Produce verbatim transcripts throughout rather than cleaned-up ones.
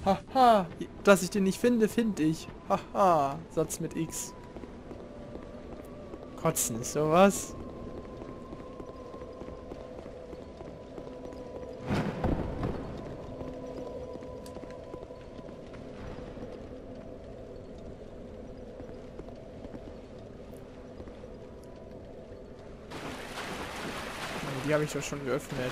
Haha. Dass ich den nicht finde, finde ich. Haha. Satz mit X. Kotzen ist sowas. Die habe ich doch schon geöffnet.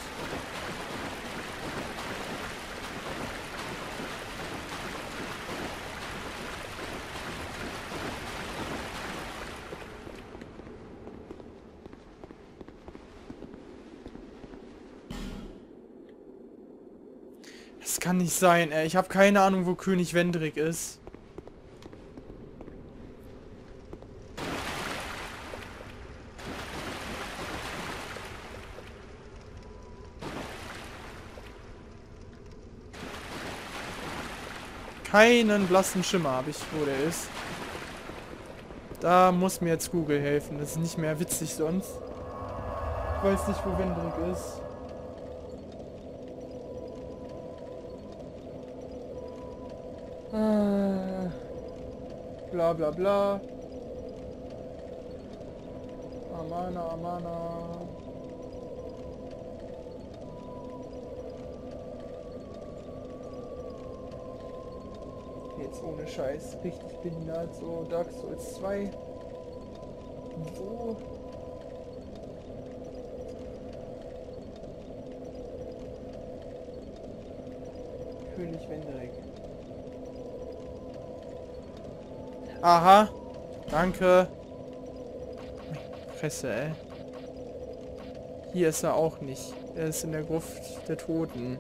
Das kann nicht sein, ey. Ich habe keine Ahnung, wo König Vendrik ist. Keinen blassen Schimmer habe ich, wo der ist. Da muss mir jetzt Google helfen. Das ist nicht mehr witzig sonst. Ich weiß nicht, wo Vendrik ist. Ah. Bla bla bla. Amana, Amana. Jetzt ohne Scheiß. Richtig behindert. So, Dark Souls zwei. Wo? König Vendrik. Aha. Danke. Fresse, ey. Hier ist er auch nicht. Er ist in der Gruft der Toten.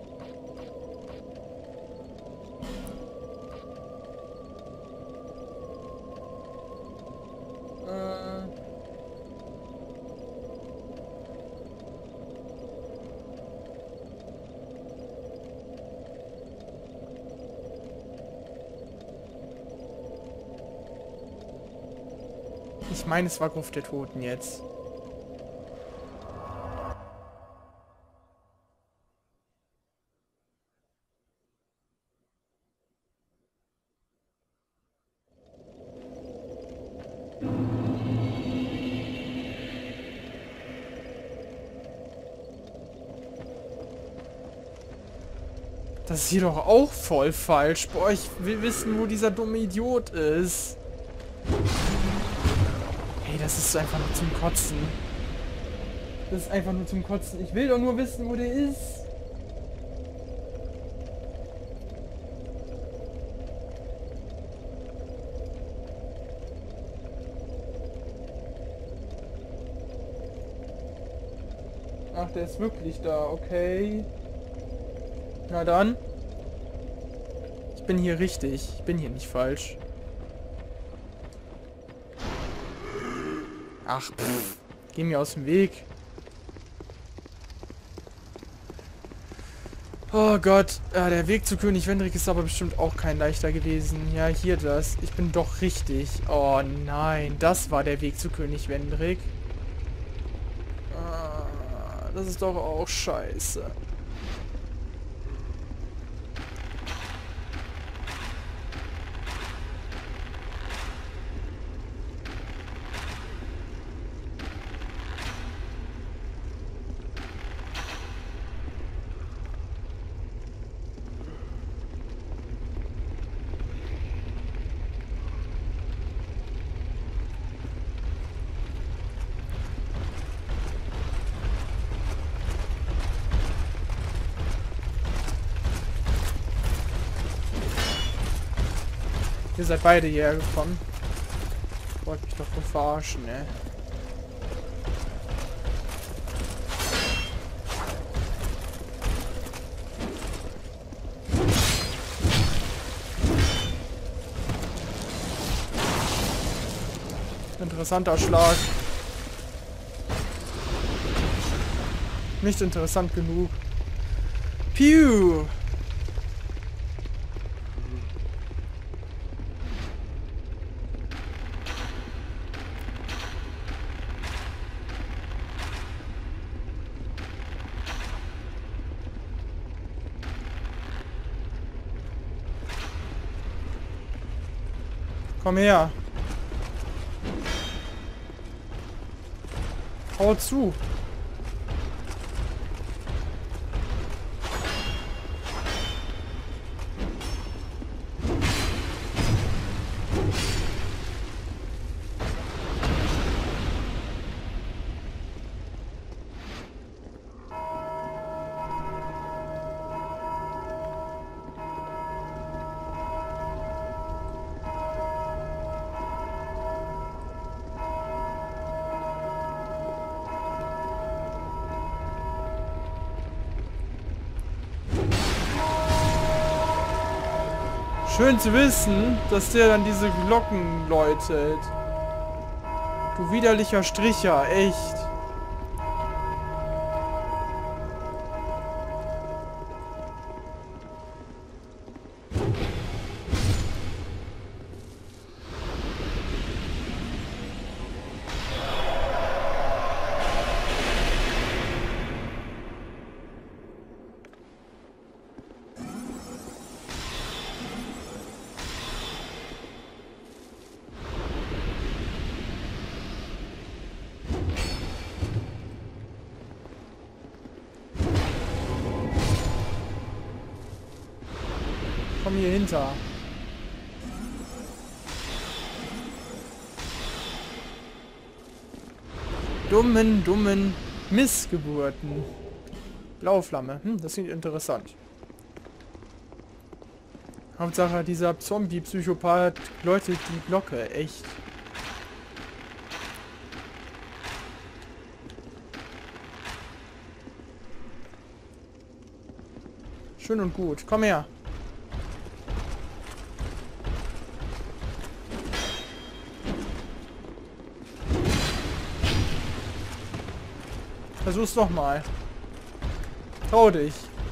Ich meine, es war Gruft der Toten jetzt. Das ist hier doch auch voll falsch. Boah, ich will wissen, wo dieser dumme Idiot ist. Hey, das ist einfach nur zum Kotzen. Das ist einfach nur zum Kotzen. Ich will doch nur wissen, wo der ist. Ach, der ist wirklich da, okay. Na dann. Ich bin hier richtig. Ich bin hier nicht falsch. Ach, pff. Geh mir aus dem Weg. Oh Gott. Ja, der Weg zu König Vendrik ist aber bestimmt auch kein leichter gewesen. Ja, hier das. Ich bin doch richtig. Oh nein. Das war der Weg zu König Vendrik. Ah, das ist doch auch scheiße. Ihr seid beide hierher gekommen. Wollt mich doch wohl verarschen, ne? Interessanter Schlag. Nicht interessant genug. Piu! Komm her. Hau zu. Schön zu wissen, dass der dann diese Glocken läutet. Du widerlicher Stricher, echt. Komm hier hinter. Dummen, dummen Missgeburten. Blauflamme. Hm, das klingt interessant. Hauptsache, dieser Zombie-Psychopath läutet die Glocke. Echt. Schön und gut. Komm her. Versuch's noch mal. Trau dich.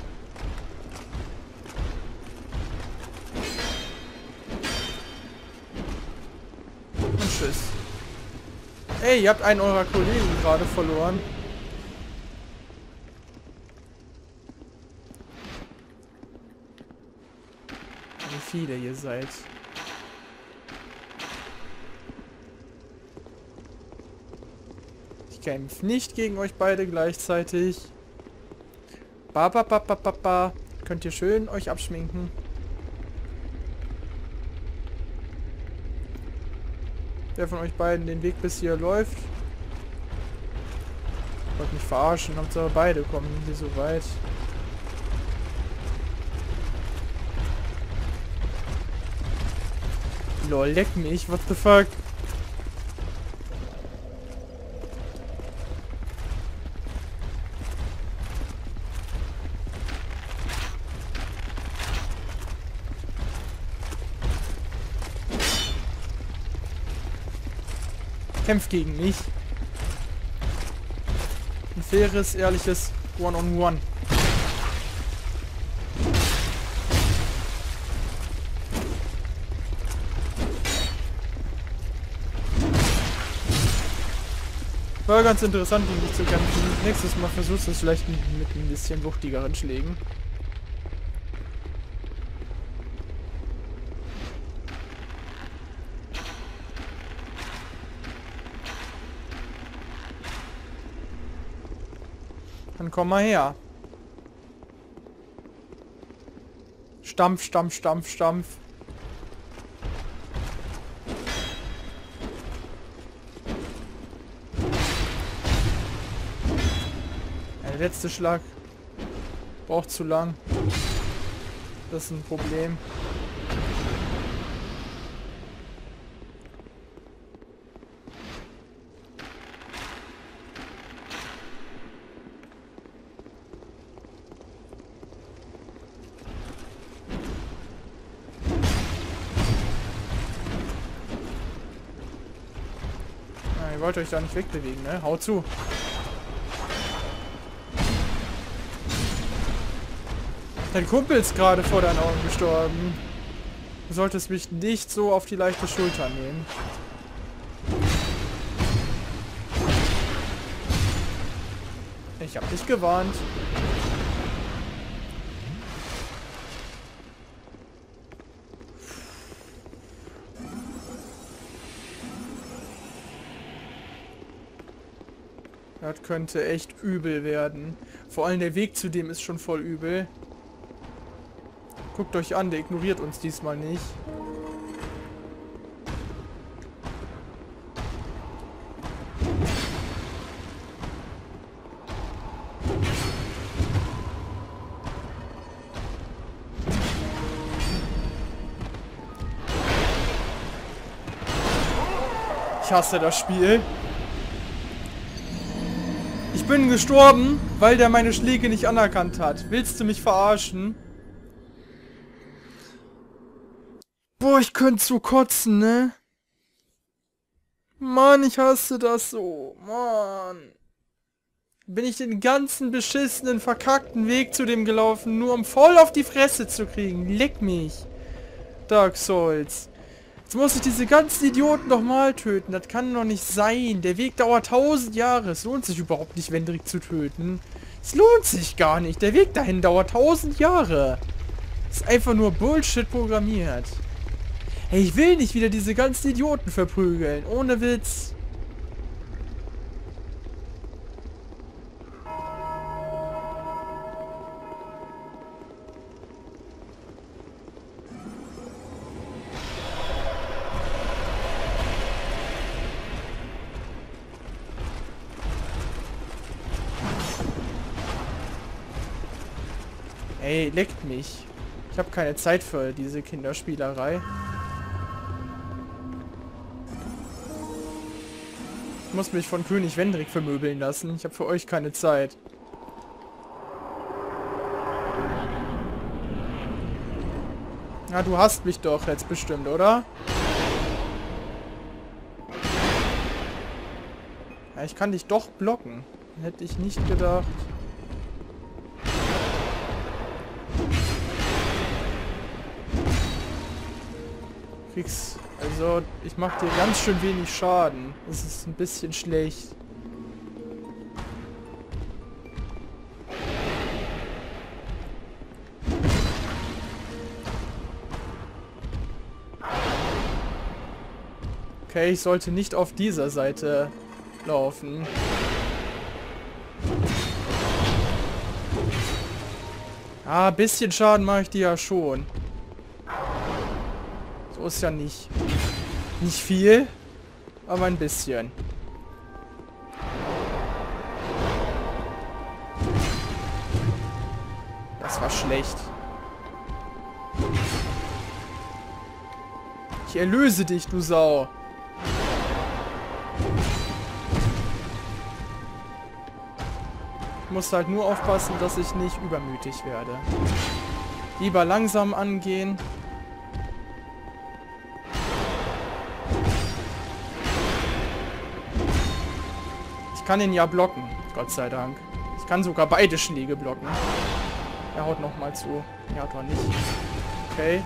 Und tschüss. Ey, ihr habt einen eurer Kollegen gerade verloren. Wie viele ihr seid. Kämpft nicht gegen euch beide gleichzeitig. Ba, ba, ba, ba, ba, ba. Könnt ihr schön euch abschminken. Wer von euch beiden den Weg bis hier läuft? Wollt mich verarschen, Hauptsache beide kommen hier so weit. Lol, leck mich, what the fuck? Kämpft gegen mich. Ein faires, ehrliches One-on-One. War ganz interessant, gegen dich zu kämpfen. Nächstes Mal versuchst du es vielleicht mit ein bisschen wuchtigeren Schlägen. Dann komm mal her. Stampf, stampf, stampf, stampf. Der letzte Schlag braucht zu lang. Das ist ein Problem. Ihr wollt euch da nicht wegbewegen, ne? Haut zu. Dein Kumpel ist gerade vor deinen Augen gestorben. Du solltest mich nicht so auf die leichte Schulter nehmen. Ich hab dich gewarnt. Das könnte echt übel werden. Vor allem der Weg zu dem ist schon voll übel. Guckt euch an, der ignoriert uns diesmal nicht. Ich hasse das Spiel. Ich bin gestorben, weil der meine Schläge nicht anerkannt hat. Willst du mich verarschen? Boah, ich könnte so kotzen, ne? Mann, ich hasse das so. Mann. Bin ich den ganzen beschissenen, verkackten Weg zu dem gelaufen, nur um voll auf die Fresse zu kriegen. Leck mich. Dark Souls. Jetzt muss ich diese ganzen Idioten doch mal töten. Das kann doch nicht sein. Der Weg dauert tausend Jahre. Es lohnt sich überhaupt nicht, Wendrik zu töten. Es lohnt sich gar nicht. Der Weg dahin dauert tausend Jahre. Ist einfach nur Bullshit programmiert. Hey, ich will nicht wieder diese ganzen Idioten verprügeln. Ohne Witz. Ey, leckt mich. Ich habe keine Zeit für diese Kinderspielerei. Ich muss mich von König Wendrik vermöbeln lassen. Ich habe für euch keine Zeit. Na, du hasst mich doch jetzt bestimmt, oder? Ja, ich kann dich doch blocken. Hätte ich nicht gedacht. Kriegst, also ich mache dir ganz schön wenig Schaden. Das ist ein bisschen schlecht. Okay, ich sollte nicht auf dieser Seite laufen. Ah, ein bisschen Schaden mache ich dir ja schon. So ist ja nicht. Nicht viel, aber ein bisschen. Das war schlecht. Ich erlöse dich, du Sau. Ich muss halt nur aufpassen, dass ich nicht übermütig werde. Lieber langsam angehen. Ich kann ihn ja blocken, Gott sei Dank. Ich kann sogar beide Schläge blocken. Er haut nochmal zu. Er haut doch nicht. Okay.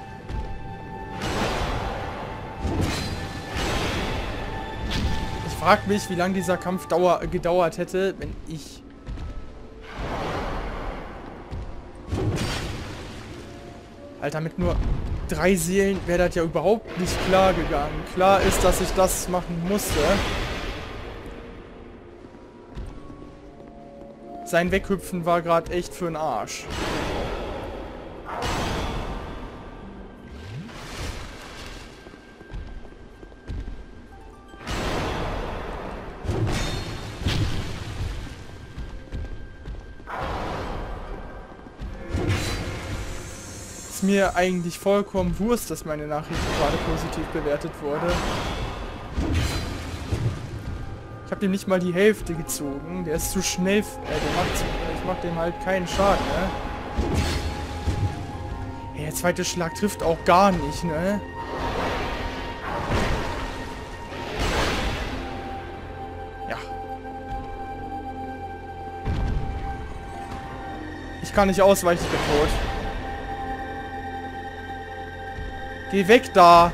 Ich frage mich, wie lange dieser Kampf dauer, gedauert hätte, wenn ich... Alter, mit nur drei Seelen wäre das ja überhaupt nicht klar gegangen. Klar ist, dass ich das machen musste. Sein Weghüpfen war gerade echt für den Arsch. Ist mir eigentlich vollkommen Wurst, dass meine Nachricht gerade positiv bewertet wurde. Ich habe ihm nicht mal die Hälfte gezogen. Der ist zu schnell. Äh, der macht zu, ich mach dem halt keinen Schaden, ne? Hey, der zweite Schlag trifft auch gar nicht, ne? Ja. Ich kann nicht ausweichen, ich bin tot. Geh weg da!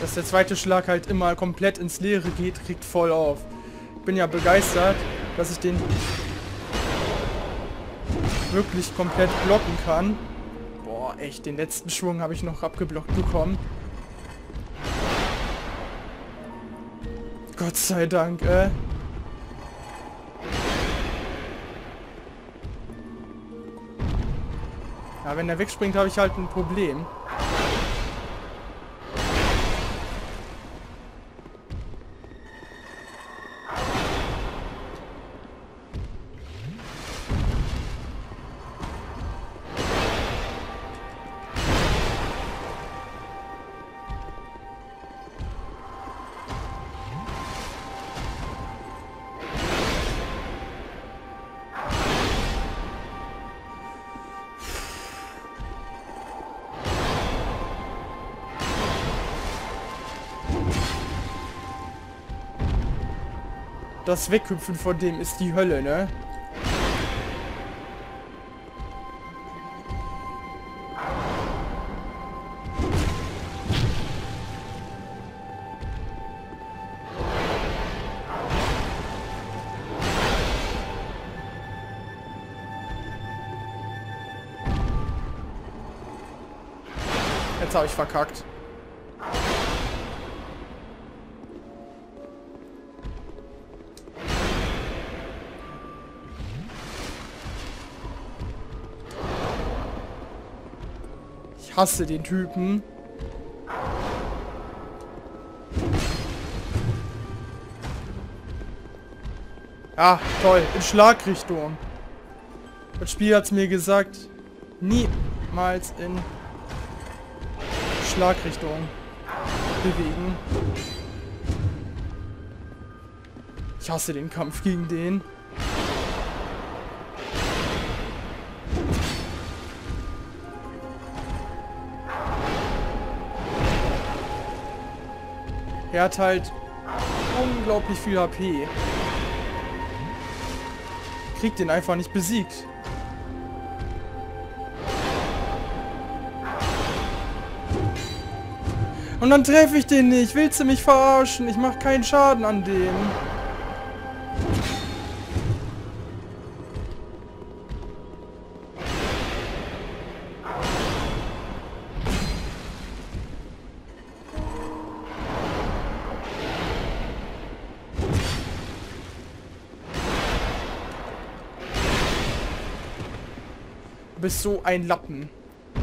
Dass der zweite Schlag halt immer komplett ins Leere geht, regt voll auf. Ich bin ja begeistert, dass ich den wirklich komplett blocken kann. Boah, echt, den letzten Schwung habe ich noch abgeblockt bekommen. Gott sei Dank, äh. Ja, wenn er wegspringt, habe ich halt ein Problem. Das Weghüpfen von dem ist die Hölle, ne? Jetzt habe ich verkackt. Ich hasse den Typen. Ah, toll. In Schlagrichtung. Das Spiel hat es mir gesagt. Niemals in Schlagrichtung bewegen. Ich hasse den Kampf gegen den. Er hat halt unglaublich viel H P. Kriegt den einfach nicht besiegt. Und dann treffe ich den nicht. Willst du mich verarschen? Ich mache keinen Schaden an dem. Du bist so ein Lappen.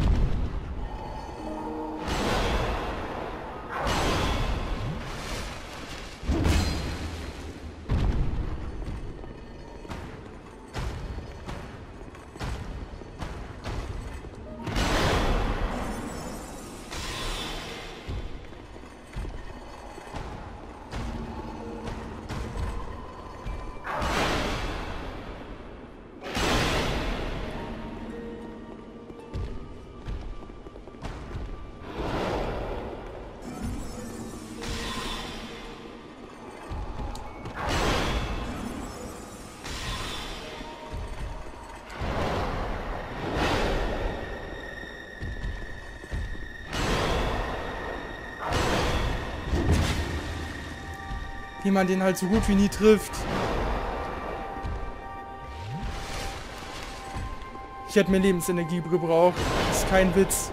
Wie man den halt so gut wie nie trifft. Ich hätte mehr Lebensenergie gebraucht. Das ist kein Witz.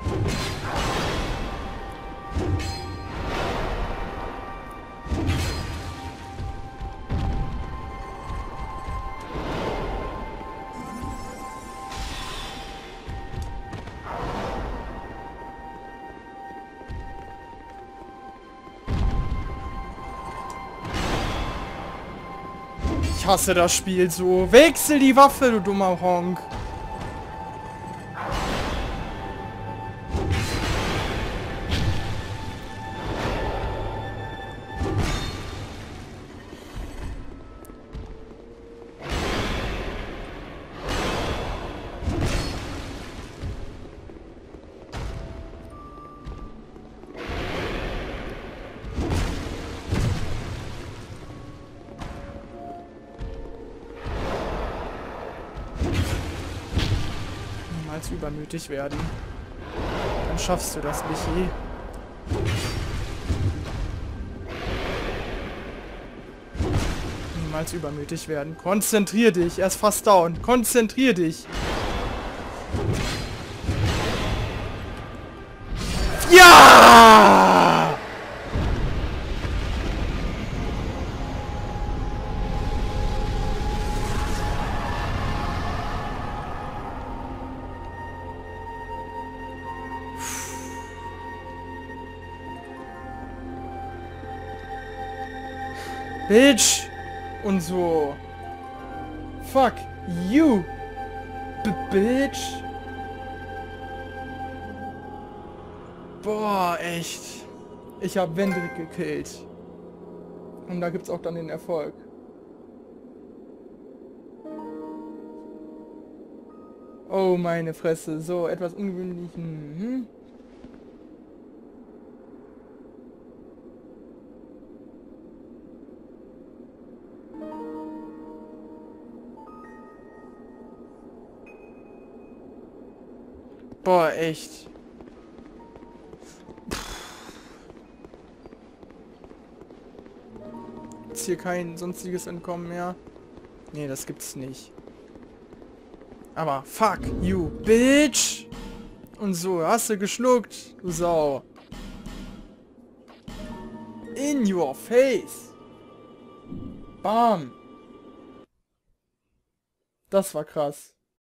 Ich hasse das Spiel so. Wechsel die Waffe, du dummer Honk. Übermütig werden. Dann schaffst du das, Michi. niemals übermütig werden. Konzentrier dich. Er ist fast down. Konzentrier dich. Ja! Bitch! Und so. Fuck you! B Bitch! Boah, echt. Ich hab Wendrick gekillt. Und da gibt's auch dann den Erfolg. Oh, meine Fresse. So, etwas ungewöhnlichen... Hm? Boah, echt. Ist hier kein sonstiges Entkommen mehr? Nee, das gibt's nicht. Aber fuck you, bitch! Und so, hast du geschluckt, du Sau. In your face! Bam! Das war krass.